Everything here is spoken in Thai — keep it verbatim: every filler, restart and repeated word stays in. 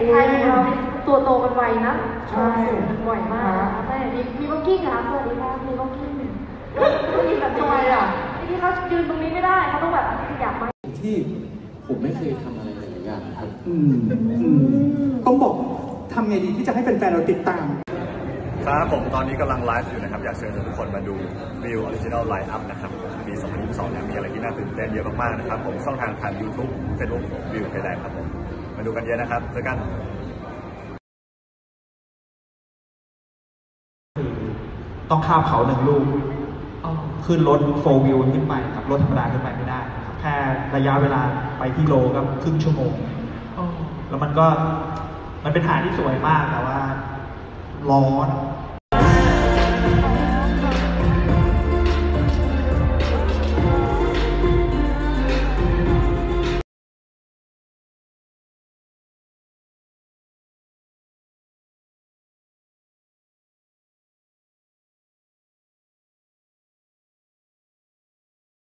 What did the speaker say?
ไทยของเราตัวโตกันไวนะใช่บ่อยมากแม่มีมีบ็อกกิ้งค่ะสวัสดีค่ะมีบ็อกกิ้งบ็อกกิ้งแบบทำไมอ่ะที่เขายืนตรงนี้ไม่ได้เขาต้องแบบขยับมาที่ผมไม่เคยทำอะไรหลายอย่างครับอืมอืมต้องบอกทำไงดีที่จะให้แฟนๆเราติดตามครับผมตอนนี้กำลังไลฟ์อยู่นะครับอยากเชิญทุกคนมาดูวิวออริจินอลไลฟ์อัพนะครับปีสองพันยี่สิบสองเนี่ยมีอะไรที่น่าตื่นเต้นเยอะมากๆนะครับผมช่องทางทาง ยูทูบ เฟซบุ๊ก วิวไทยแลนด์ครับผมมาดูกันเยอะนะครับเจอกันต้องข้ามเขาหนึ่งลูกขึ้นรถโฟร์วิวขึ้นไปครับรถธรรมดาขึ้นไปไม่ได้ครับแค่ระยะเวลาไปที่โลก็ครึ่งชั่วโมงแล้วมันก็มันเป็นหาดที่สวยมากแต่ว่าร้อน